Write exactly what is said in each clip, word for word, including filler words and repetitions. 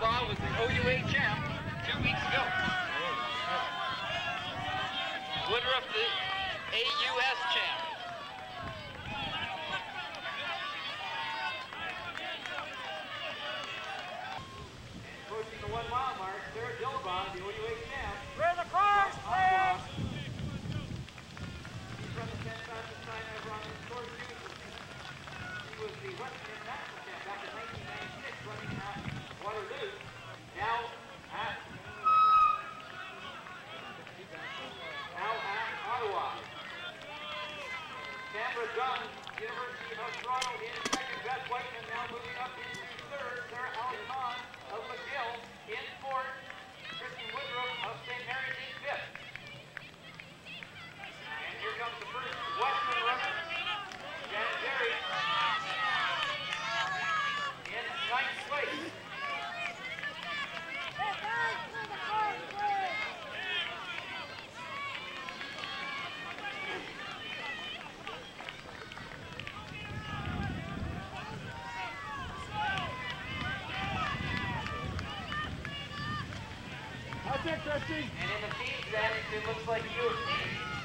Dilbaugh was the O U A champ two weeks ago. Woodruff, the A U S champ. Approaching the one mile mark, Sarah Dilbaugh, the O U A champ. Where the cars, please? She's run the tenth fastest time ever on this course. She was the Western International champ back in nineteen ninety-six, running at Waterloo. Now at now at Ottawa. Canberra Dunn, University of Toronto in second. Beth Whiteman now moving up into third. Sarah Alcon of McGill in fourth. Kristen Woodruff of Saint Mary's in fifth. And here comes the first Western runner, Janet Derry, in ninth place. And in the feed advantage, it looks like U of T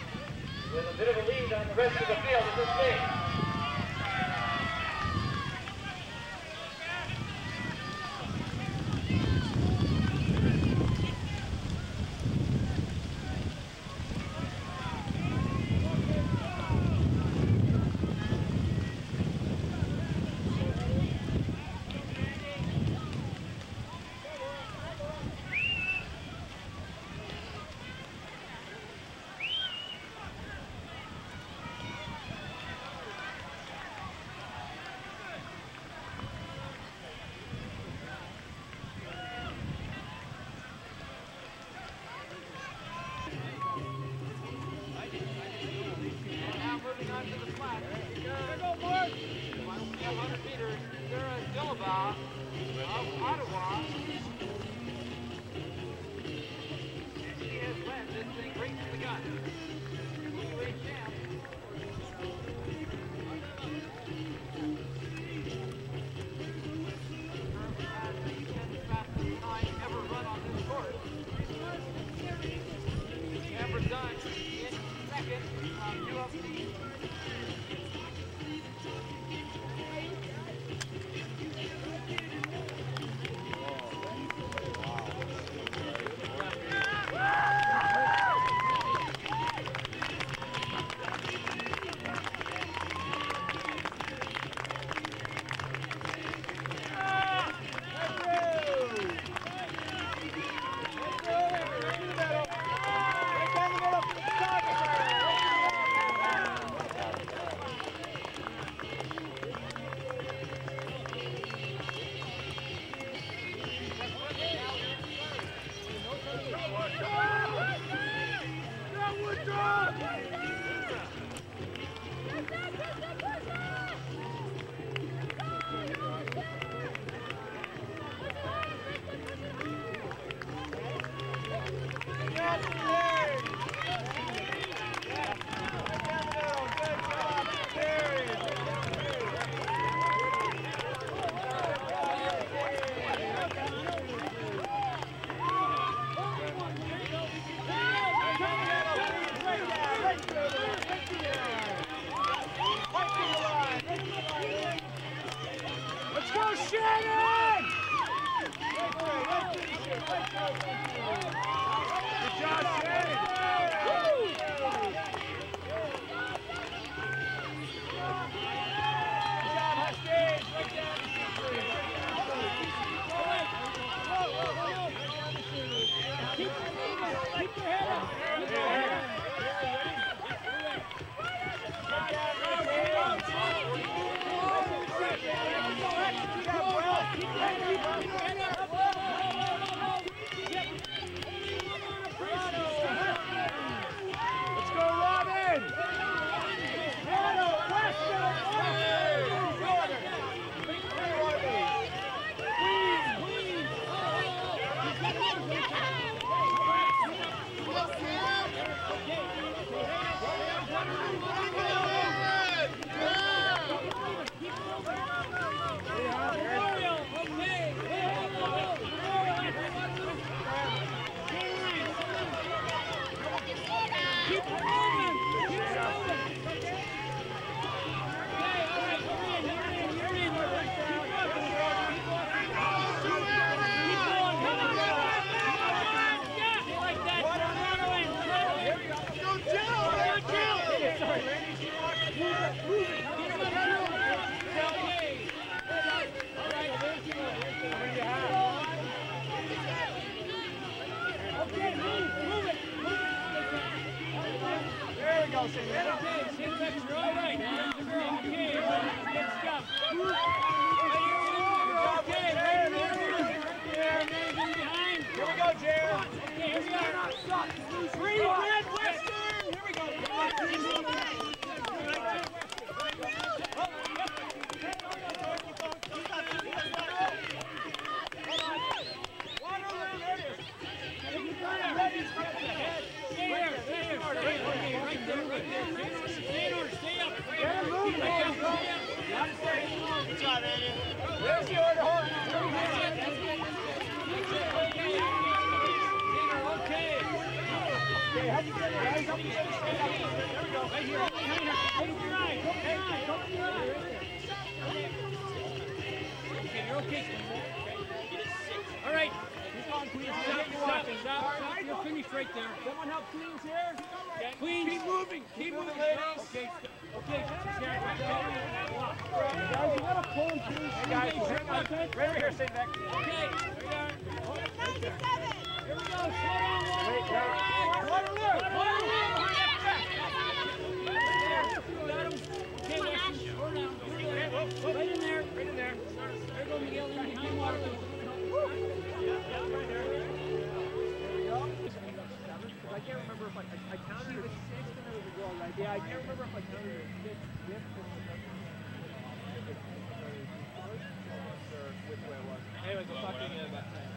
with a bit of a lead on the rest of the field at this stage. Keep Okay, same texture, all right. Here's the girl, okay, good stuff. Okay, right there, right there, man, behind. Here we go, Jared. Okay, here we are. Three, red, Western. Here we go. Stay there, stay there, stay there. Okay, right there, right there. Stay in order, stay up. Stay up, stay up. Good job, Andy. Where's the order? Hold on. Okay. Okay, help me get it. Help me get it. Stand up. There we go. Right here, right here. Open your eyes, open your eyes, open your eyes. Okay, you're okay. All right. On, Queens. Stop, stop, stop, stop. You're finished right there. Someone help Queens here. Okay. Queens. Keep moving. Keep moving, ladies. Okay, okay. Sharon, right there. Guys, you gotta pull him, please. Hey, guys, hang on. Right over here, stay back. Okay, here we are. ninety-seven. Here we go. Slow down, Wait, wait. Waterloo. Waterloo. Waterloo. Hurry up, back. Got him. Okay, Weston. Slow down. Right in there. Right in there. There go Miguel in behind Waterloo. I can't remember if I, I, I counted it six and there was a girl right. Yeah, I can't remember if I counted it six with or which way it was. Anyways, we'll talk to you about that.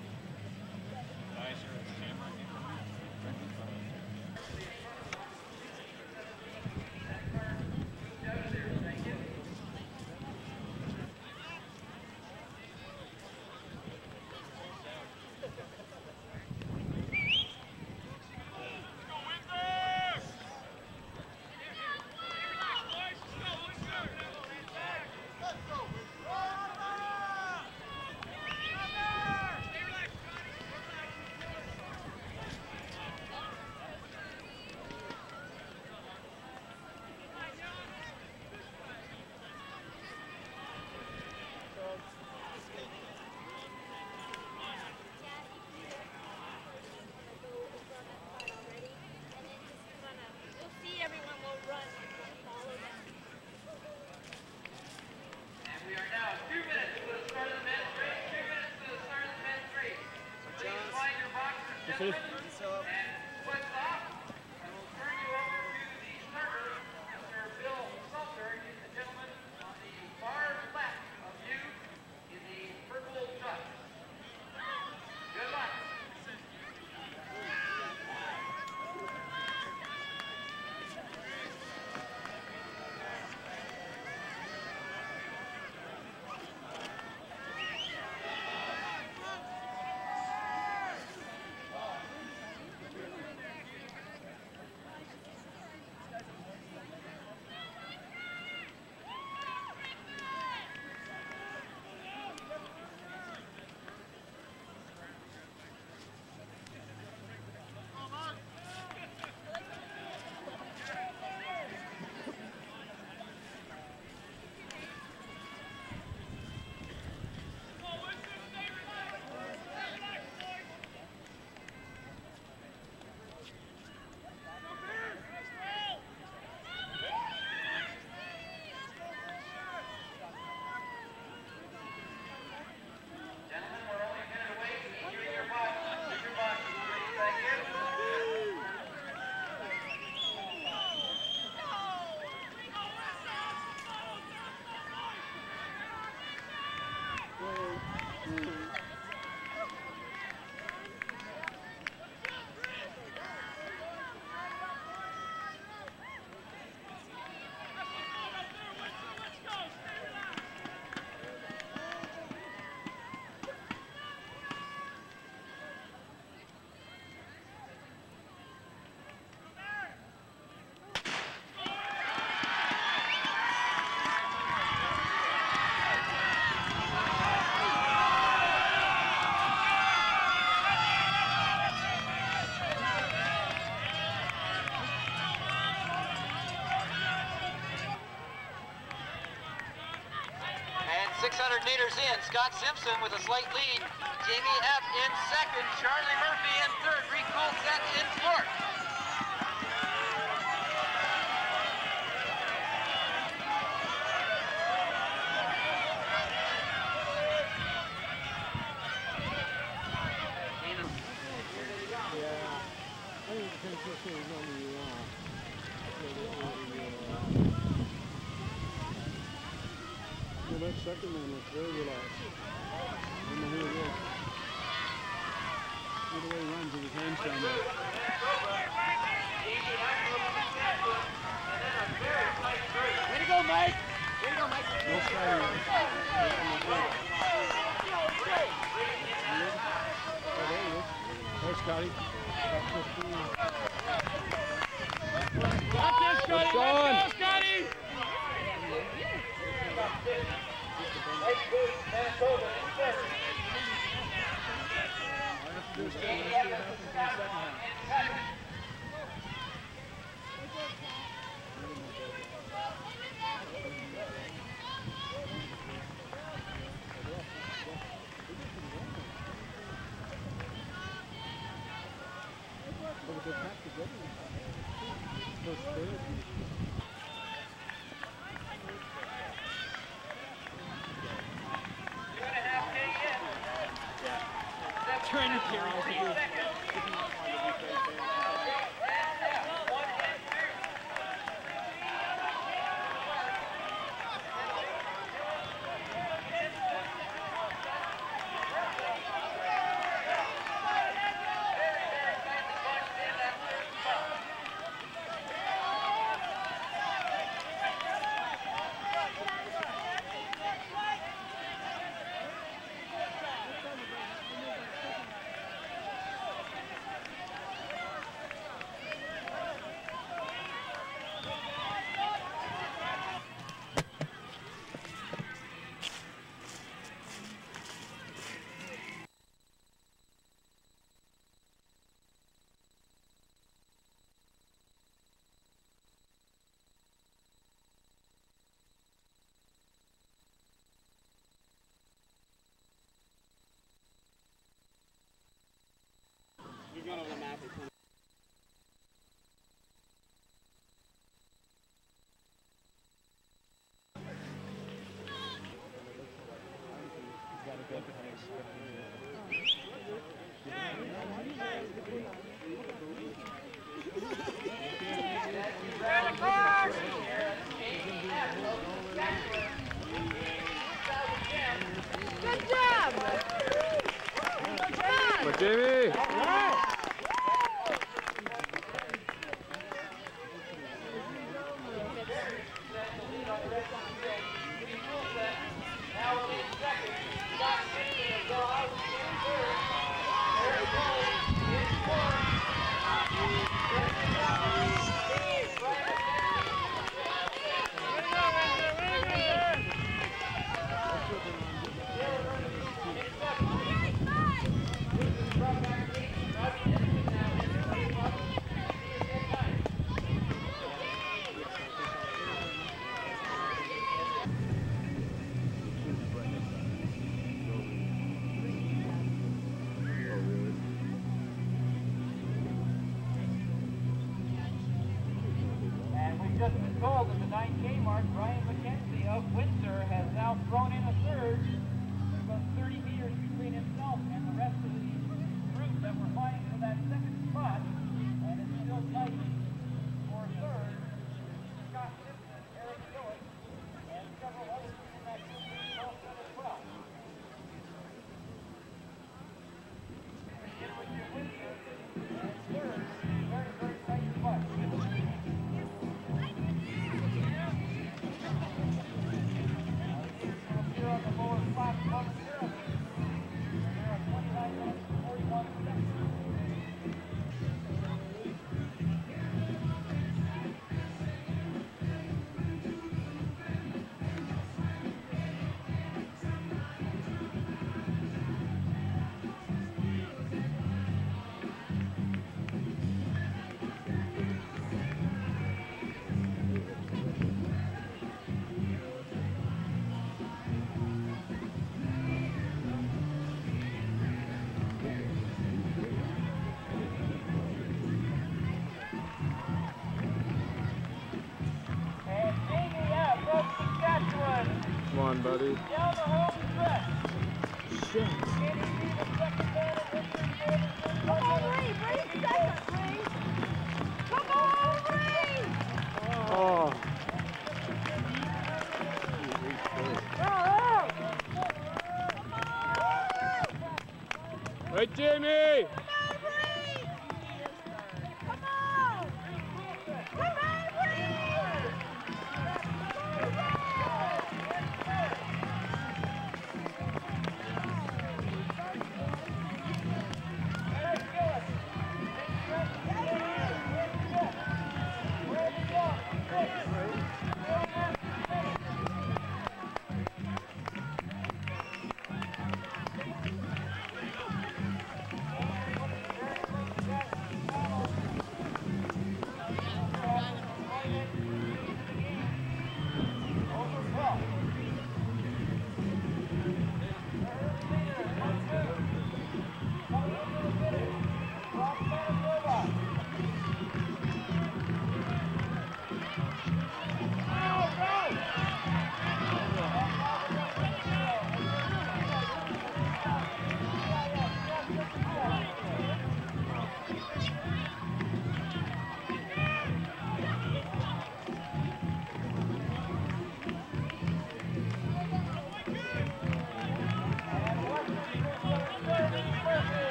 And what's up? I will turn you over to the starter, Mister Bill Salter. He's the gentleman on the far left of you in the purple tux. Good luck. six hundred meters in, Scott Simpson with a slight lead. Jamie F. in second, Charlie Murphy in third, Rick Coulthard in fourth. second man looks very relaxed. I don't know who it is. See the way he runs with his hands down there. Way to go, Mike! Way to go, Mike! No sliding. Oh, there he is. There's Scotty. About fifteen. Watch this, Scotty. Let's go, Scotty. Trying to carry it. Good job! But Jamie! And we've just been told that the nine K mark, Brian McKenzie of Windsor, has now thrown in a third. There's about thirty meters between himself and the rest of the group that were fighting for that second spot. And it's still tight for third. Scott Simpson, Eric Phillips, and several others in that group are also as well. In with your Windsor, and third, very, very tight spot. Here on the lower spot, momentarily. There are twenty-nine minutes and forty-one seconds. And Jamie F. of Saskatchewan, Come on, buddy. down the home stretch. Can he be the second man in history to ever finish Come on, Ray! Ray, second, Ray! Come on, Ray! Oh. Oh, oh. Right, Jamie! Come on! Come on, Bree!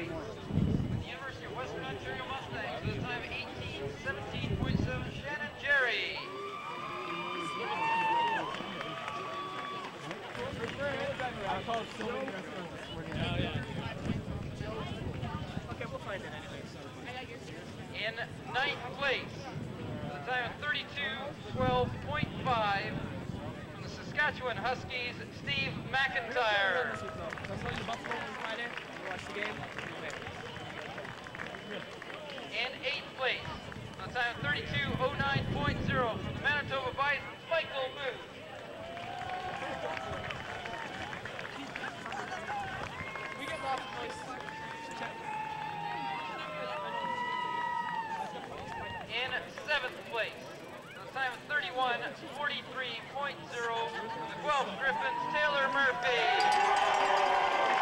place with the University of Western Ontario Mustangs with a time of eighteen seventeen point seven, Shannon Jerry. Okay, we'll find it anyway. In ninth place with a time of thirty-two twelve point five from the Saskatchewan Huskies, Steve McIntyre. In eighth place with a time of thirty-two oh nine point oh from the Manitoba Bisons, Michael Booth. We get lost in place. In seventh place with a time of thirty-one forty-three point oh from the Guelph Griffins, Taylor Murphy.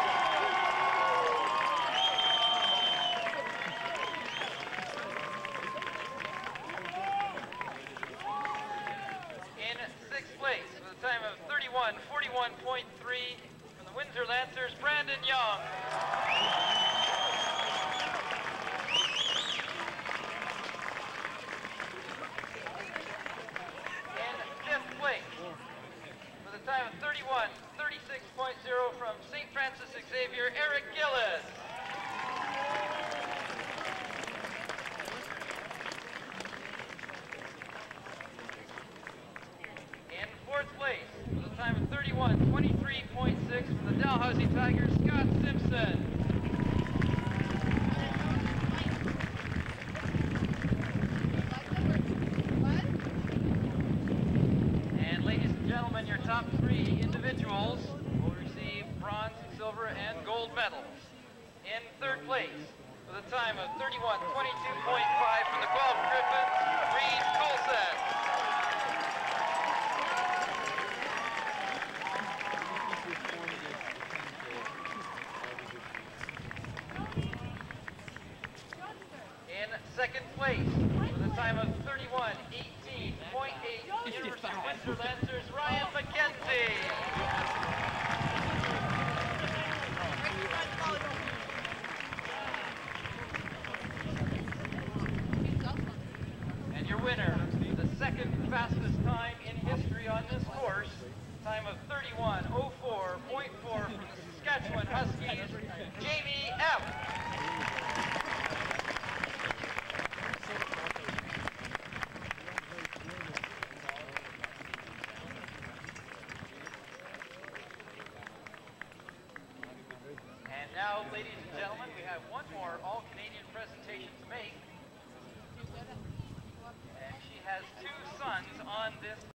In sixth place with a time of thirty-one forty-one point three from the Windsor Lancers, Brandon Young. In fifth place with a time of thirty-one thirty-six point oh from Saint Francis Xavier, Eric Gillis. In fourth place with a time of thirty-one twenty-three point six from the Dalhousie Tigers, Scott Simpson. And ladies and gentlemen, your top three individuals will receive bronze, silver, and gold medals. In third place with a time of thirty-one twenty-two point five from the Guelph Griffins, Reed Colson. In second place with a time of thirty-one eighteen point eight, University of Windsor Lancers, Ryan McKenzie. And your winner, the second fastest time in history on this course, time of thirty-one oh four point four from the Saskatchewan Huskies, Jamie F. And now, ladies and gentlemen, we have one more all-Canadian presentation to make. And she has two sons on this